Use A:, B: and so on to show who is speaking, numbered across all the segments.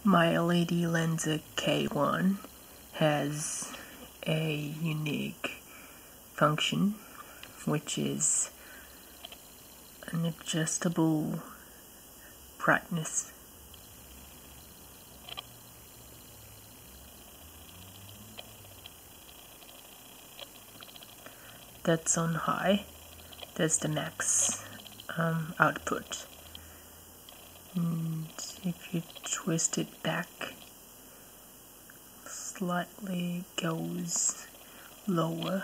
A: My LED LENSER K1 has a unique function, which is an adjustable brightness. That's on high. That's the max output. And if you twist it back, slightly goes lower,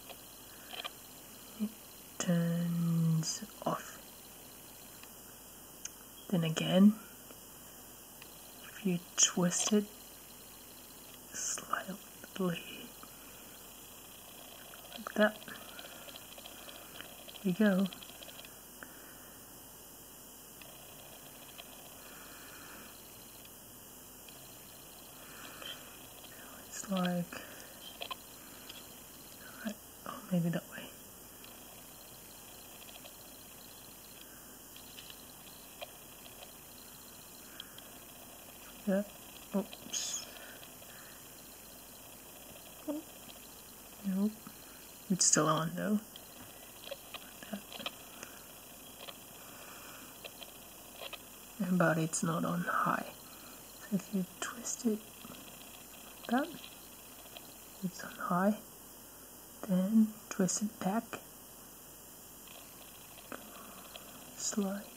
A: it turns off. Then again, if you twist it slightly like that, there you go. It's like, right, oh, maybe that way. Yeah, oops. Oh, nope. It's still on though. Like that. But it's not on high. So if you twist it like that, it's on high. Then twist it back. It's like,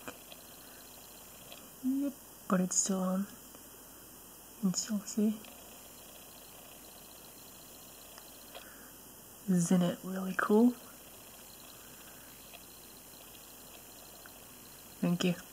A: yep, but it's still on. You can still see. Isn't it really cool? Thank you.